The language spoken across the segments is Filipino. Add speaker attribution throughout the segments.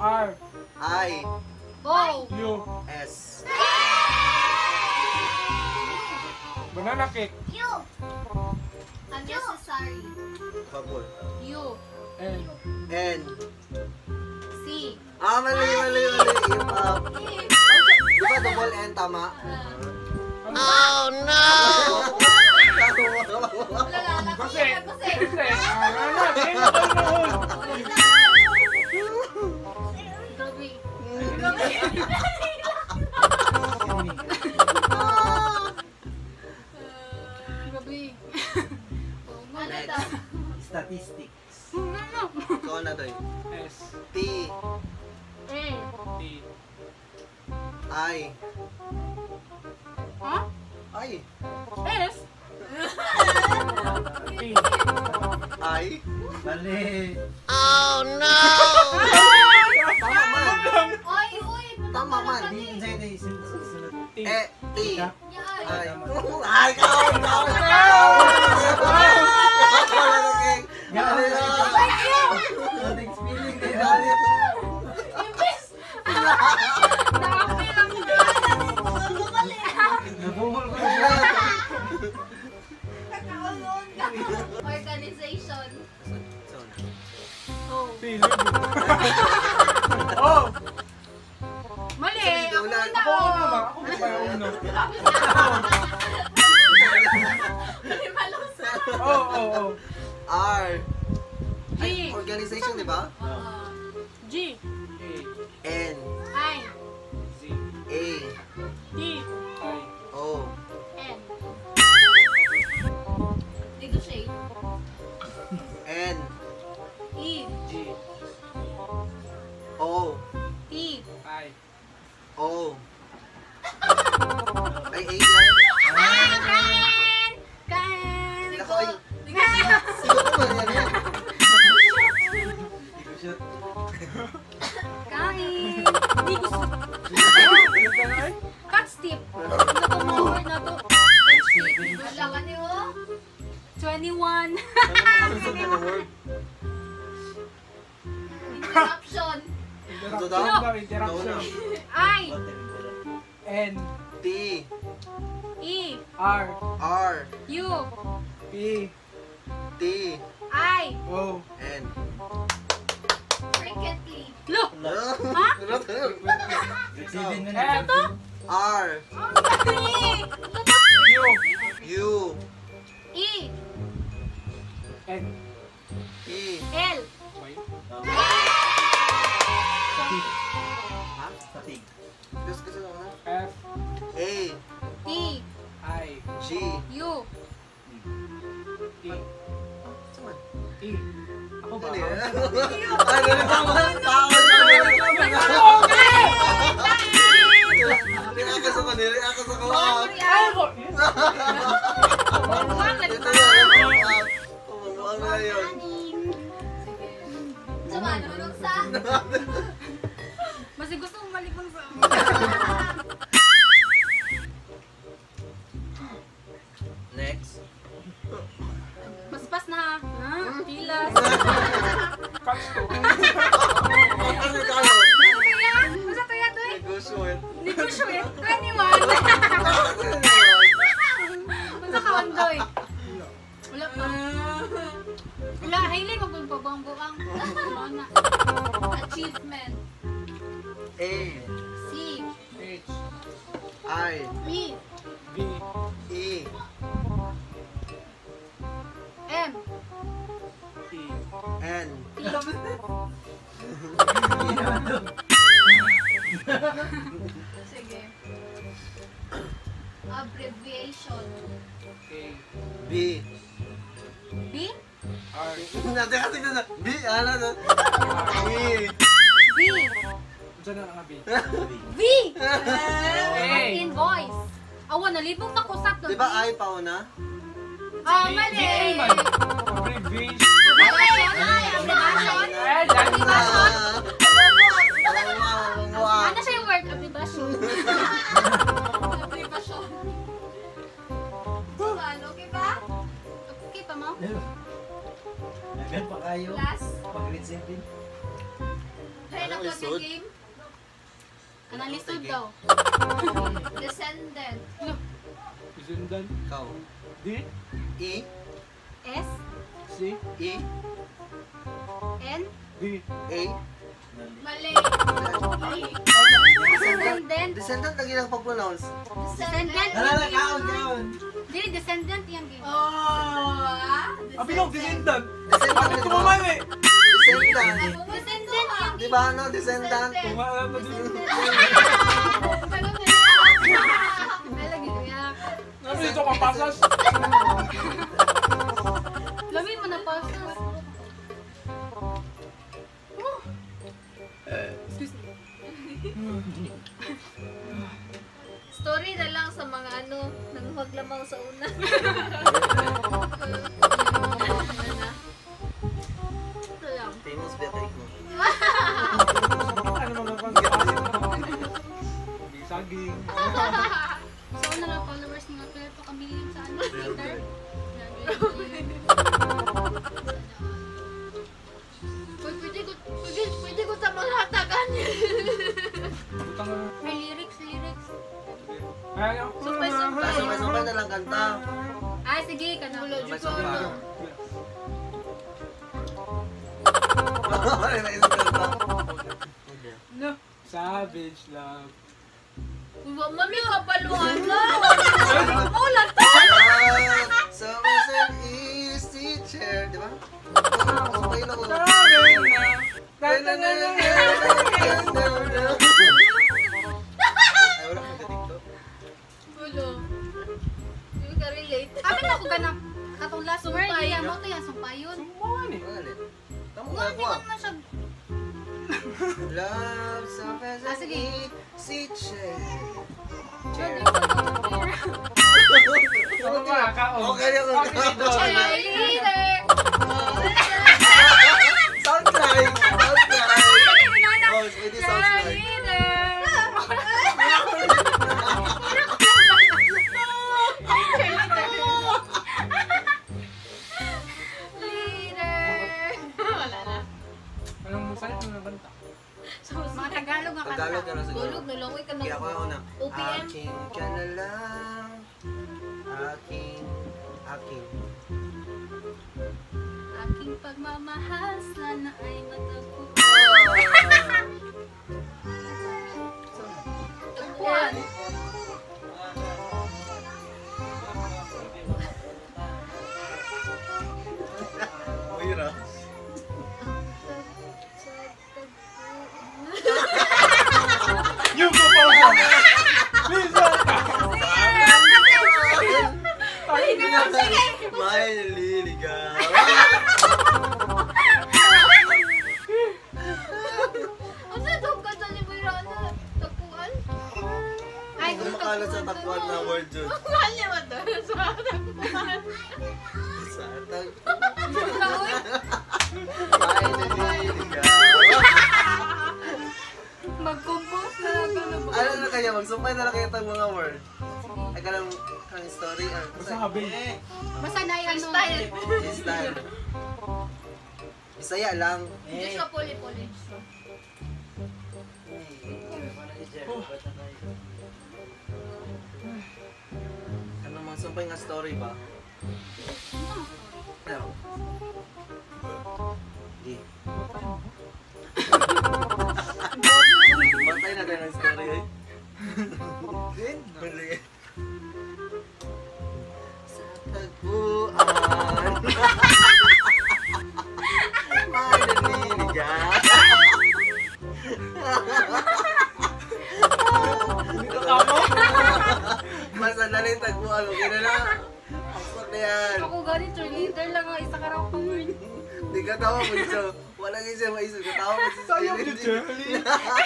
Speaker 1: R.
Speaker 2: I.
Speaker 3: O.
Speaker 1: U.
Speaker 2: S.
Speaker 1: Banana cake.
Speaker 3: U. Unnecessary.
Speaker 2: Kabul.
Speaker 3: U.
Speaker 1: N.
Speaker 2: N.
Speaker 3: C.
Speaker 2: Mali. Yung
Speaker 3: E.
Speaker 2: di ba double N tama?
Speaker 3: Oh no!
Speaker 1: Kasi, ano, tingin ko noon.
Speaker 2: Next.
Speaker 4: Statistics.
Speaker 2: So ano to yun?
Speaker 1: S.
Speaker 2: T.
Speaker 1: T.
Speaker 2: I.
Speaker 3: Huh?
Speaker 2: I.
Speaker 3: S?
Speaker 1: T.
Speaker 2: I.
Speaker 4: Mali.
Speaker 3: Oh no!
Speaker 2: Tama man.
Speaker 3: Oy, uy!
Speaker 2: Tama man.
Speaker 4: Hindi, hindi. Sunod.
Speaker 1: T.
Speaker 2: T.
Speaker 3: Yan.
Speaker 2: I. Ay, ikaw. Wala na cake.
Speaker 4: Galing.
Speaker 3: Thank you!
Speaker 4: Nothing spilling.
Speaker 3: Imbes! Dami lang na!
Speaker 4: Nabungol ko siya.
Speaker 3: Nakaulong ka! Organization. Oh.
Speaker 1: Philip. Oh!
Speaker 3: Mali!
Speaker 2: Sige,
Speaker 3: Ako
Speaker 2: ulan.
Speaker 3: na!
Speaker 1: Ako naman. Ako pa yung uno.
Speaker 3: Mali malusa!
Speaker 1: Oh.
Speaker 2: R.
Speaker 3: G.
Speaker 2: Ay, organization, di ba?
Speaker 3: G.
Speaker 1: A.
Speaker 2: N.
Speaker 3: I.
Speaker 1: Z.
Speaker 2: A.
Speaker 3: D.
Speaker 1: I.
Speaker 2: O.
Speaker 3: N. Negotiate.
Speaker 2: N.
Speaker 3: E.
Speaker 1: G.
Speaker 2: O.
Speaker 3: T.
Speaker 1: I.
Speaker 2: O. Ay, A yan.
Speaker 3: Kain! Kain!
Speaker 2: Ako ay...
Speaker 3: Negotiate.
Speaker 2: Sino ko ba yan?
Speaker 4: Shoot.
Speaker 3: Kain! Hindi gusto.
Speaker 1: Ano ka na eh?
Speaker 3: Cut step. Ano to mo word na to? Cut step. Wala ka niyo. 21.
Speaker 2: Ano na word?
Speaker 3: Interruption.
Speaker 1: Interaction ba? Interaction.
Speaker 3: I.
Speaker 1: N.
Speaker 2: T.
Speaker 3: E.
Speaker 1: R.
Speaker 2: R.
Speaker 3: U.
Speaker 1: P.
Speaker 2: T.
Speaker 3: I.
Speaker 1: O.
Speaker 2: N.
Speaker 3: Frequently. Look.
Speaker 2: Ha?
Speaker 4: Receiving na
Speaker 1: F.
Speaker 4: na.
Speaker 2: R.
Speaker 3: Ang dali.
Speaker 1: U.
Speaker 2: U.
Speaker 3: E.
Speaker 1: N.
Speaker 2: E.
Speaker 3: L.
Speaker 2: Ha?
Speaker 4: Statig.
Speaker 2: Diyos kasi lang na.
Speaker 1: F.
Speaker 2: A.
Speaker 3: T.
Speaker 1: I.
Speaker 2: G.
Speaker 3: U.
Speaker 1: T.
Speaker 2: Saan?
Speaker 1: T. Ako ba?
Speaker 2: Ano yan? Ay, tama. Tama. Ako sa kanila. Ako sa kawak.
Speaker 1: Ay, mo!
Speaker 2: Ito yun. Ano na yun?
Speaker 3: Sama, nulog sa... Mas gusto mong malipang sa...
Speaker 2: Next.
Speaker 3: Paspas na. Ha? Pilas.
Speaker 1: Catch to.
Speaker 2: Ano tayo?
Speaker 3: Basta kaya to eh.
Speaker 2: Negotiate.
Speaker 3: Negotiate. 21. Basta kawandoy. Wala pa. Wala, hiling ko kung pabang-buang. Wala. Achievement.
Speaker 2: A.
Speaker 3: C.
Speaker 1: H.
Speaker 2: I.
Speaker 3: E.
Speaker 1: B.
Speaker 2: E.
Speaker 3: M.
Speaker 1: T.
Speaker 2: N.
Speaker 3: T. Sige. Abbreviation.
Speaker 1: A.
Speaker 2: B.
Speaker 3: B.
Speaker 1: R.
Speaker 2: Nati na. B. Ano na? B.
Speaker 3: B.
Speaker 1: Diyan na nga B.
Speaker 3: V. Invoice. Awan, nalibog na kusap.
Speaker 2: Di ba I pa una?
Speaker 3: Ah,
Speaker 1: B.
Speaker 3: mali.
Speaker 1: B. A man. Abbreviation.
Speaker 3: Abbreviation. Abbreviation.
Speaker 1: Eh, dahil na.
Speaker 3: Ano siya yung word? Abbreviation. Abbreviation. Ano, okay ba? Okay pa mo?
Speaker 4: Agad pa kayo.
Speaker 3: Last.
Speaker 4: Pag-grade 7.
Speaker 3: Dahil
Speaker 2: Ano
Speaker 3: ako
Speaker 2: yung Lisod.
Speaker 3: game? Kanang lisod daw. Descendant.
Speaker 1: Descendant.
Speaker 2: Ikaw.
Speaker 1: D.
Speaker 2: E.
Speaker 3: S.
Speaker 1: C.
Speaker 2: E.
Speaker 3: N.
Speaker 1: D.
Speaker 2: A.
Speaker 3: Mali.
Speaker 2: Descendant.
Speaker 3: Descendant.
Speaker 2: Descendant lagi lang pag-pronounce.
Speaker 3: Descendant.
Speaker 4: Alala, kaon.
Speaker 3: Dili, descendant yung game.
Speaker 1: Abilog, descendant.
Speaker 2: Descendant.
Speaker 1: Bakit kumamay eh?
Speaker 2: Descendant.
Speaker 3: Descendant yung
Speaker 2: Di ba ano? Descendant.
Speaker 1: Kumalam na din.
Speaker 3: Ay, lagi niya.
Speaker 1: Ano ito kapasas?
Speaker 3: Lami mo na pasas. Excuse me. Story na lang sa mga ano, nanguhaglamaw sa una. Ito lang.
Speaker 2: Famous betek mo.
Speaker 1: Ano mga kapasas? Hindi saging.
Speaker 3: So, una lang followers ni nga pero kami sa ano, Twitter. Pwede ko sa mga hatagan.
Speaker 1: Butang na.
Speaker 3: May lyrics.
Speaker 1: Ay, ako.
Speaker 3: Sumpay.
Speaker 2: Sabay-sabay na lang kanta.
Speaker 3: Ay, sige, kanulo.
Speaker 2: Sabay-sabay. Ay, naisip kanta.
Speaker 1: No. Savage love.
Speaker 3: Mami, kapaluan na. Ulan to.
Speaker 2: Summer's an easy chair, di ba? Sabay na ko. Ay, wala kang gatikto.
Speaker 3: Ulo. Hindi ka relate. Amin ako ganang katong last word. Sumpay. Mo to yan, sumpayon.
Speaker 1: Sumbangan eh.
Speaker 2: Wala. Tama
Speaker 3: Nga,
Speaker 2: nga
Speaker 3: hindi
Speaker 2: ko
Speaker 3: ko na siya.
Speaker 2: Love summer's an
Speaker 3: Sige.
Speaker 2: easy chair.
Speaker 3: Pwede ko na
Speaker 1: Ako nga, kao.
Speaker 2: Okay, okay.
Speaker 3: cheerleader.
Speaker 2: Sounds like. Oh, pwede sounds like.
Speaker 1: Anong sa'yo ng kanta?
Speaker 3: Mga Tagalog nga kanta.
Speaker 2: Tagalog ka na siguro.
Speaker 3: Tulog, nalangoy ka
Speaker 2: Kaya ako
Speaker 3: na.
Speaker 2: yung una.
Speaker 3: OPM?
Speaker 2: Aking ka na lang. Aking.
Speaker 3: Aking pagmamahal sana ay matagpo. Tagpuan.
Speaker 2: Uy,
Speaker 1: Yung kapasa! Lisa!
Speaker 2: May naliligaw.
Speaker 3: Ang sadog ka sa Liberana. Tagpuan? Ay,
Speaker 2: Kung makalat sa tapuan na word yun.
Speaker 3: Mahal niya ba ito? Sa tagpuan.
Speaker 2: Sa tag...
Speaker 3: Nauy.
Speaker 2: May naliligaw.
Speaker 3: Mag-compose na lang ka na ba?
Speaker 2: Ano na kaya? Magsumpay na lang kayo itong mga word. Ay ka lang kang story.
Speaker 1: Basta habi.
Speaker 3: Basta na yung freestyle.
Speaker 2: Style. Bisaya lang.
Speaker 3: Hindi siya puli-puli.
Speaker 2: Ano mga sumpay nga story ba? Ano? Di. Matay na tayo ng story eh. Mali. Sa tagpuan. May naliligaw.
Speaker 1: Kamo?
Speaker 2: Basta nalang tagpuan. Okay na lang. Ang na yan.
Speaker 3: Ako gani cheerleader lang ang isa ka raw pang word.
Speaker 2: Di ka tawa mo dito. Wala nga siya maisip. Katawa mo si
Speaker 1: Sayang yung Charlie.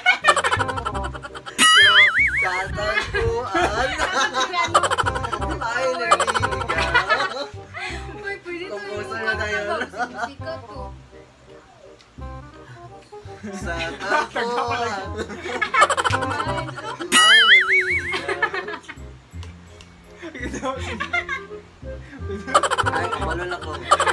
Speaker 2: Pero sa tagpuan. May naliligaw.
Speaker 3: Uy, pwede to
Speaker 2: Composer na tayo.
Speaker 3: Sikat to.
Speaker 2: Sa tagpuan. May naliligaw. Ay, kabalo na ko.